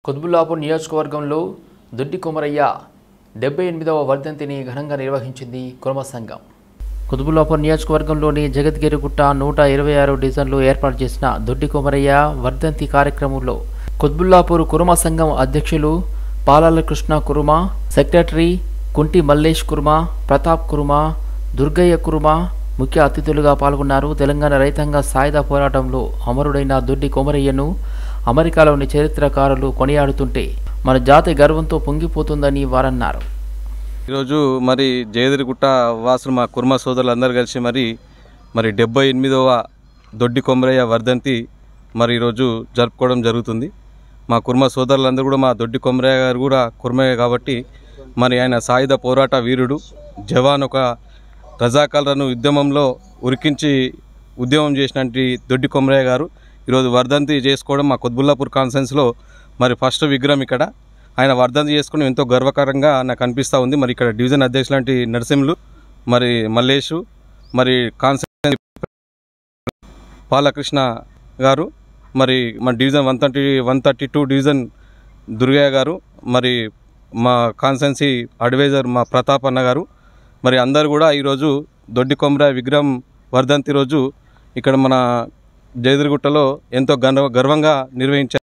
కుత్బుల్లాపూర్ నియోజకవర్గంలో దొడ్డి కొమరయ్య 78వ వర్ధంతిని ఘనంగా నిర్వహించింది కుర్మ సంఘం. కుత్బుల్లాపూర్ నియోజకవర్గంలోని జగద్గిరిగుట్ట 126 డివిజన్లో ఏర్పాటు చేసిన దొడ్డి కొమరయ్య వర్ధంతి కార్యక్రమంలో కుత్బుల్లాపూర్ కుర్మ సంఘం అధ్యక్షులు పాలాల కృష్ణ కుర్మ, సెక్రటరీ కుంటి మల్లేష్ కుర్మ, ప్రతాప్ కుర్మ, దుర్గయ్య కుర్మ ముఖ్య అతిథులుగా పాల్గొన్నారు. తెలంగాణ రైతాంగ సాయుధ పోరాటంలో అమరుడైన దొడ్డి కొమరయ్యను అమెరికాలోని చరిత్రకారులు కొనియాడుతుంటే మన జాతి గర్వంతో పొంగిపోతుందని వారన్నారు. ఈరోజు మరి జయదిరిగుట్ట వాసులు మా కుర్మ సోదరులందరూ కలిసి మరి 78వ దొడ్డి కొమరయ్య వర్ధంతి మరి ఈరోజు జరుపుకోవడం జరుగుతుంది. మా కుర్మ సోదరులందరూ కూడా మా దొడ్డి కొమరయ్య గారు కూడా కుర్మయ్య కాబట్టి మరి ఆయన సాయుధ పోరాట వీరుడు, జవాన్, ఒక రజాకాలను ఉద్యమంలో ఉరికించి ఉద్యమం చేసినటువంటి దొడ్డి కొమరయ్య గారు ఈరోజు వర్ధంతి చేసుకోవడం మా కుత్బుల్లాపూర్ కాన్ఫరెన్స్లో మరి ఫస్ట్ విగ్రహం ఇక్కడ ఆయన వర్ధంతి చేసుకోవడం ఎంతో గర్వకారంగా నాకు అనిపిస్తూ ఉంది. మరి ఇక్కడ డివిజన్ అధ్యక్షులు లాంటి నరసింహులు, మరి మల్లేషు, మరి కాన్ఫరెన్స్ పాలకృష్ణ గారు, మరి మన డివిజన్ 132 డివిజన్ దుర్గయ్య గారు, మరి మా కాన్స్టెన్సీ అడ్వైజర్ మా ప్రతాప్ అన్న గారు, మరి అందరు కూడా ఈరోజు దొడ్డి కొమరయ్య విగ్రహం వర్ధంతి రోజు ఇక్కడ మన జయదిరిగుట్టలో ఎంతో గర్వంగా నిర్వహించారు.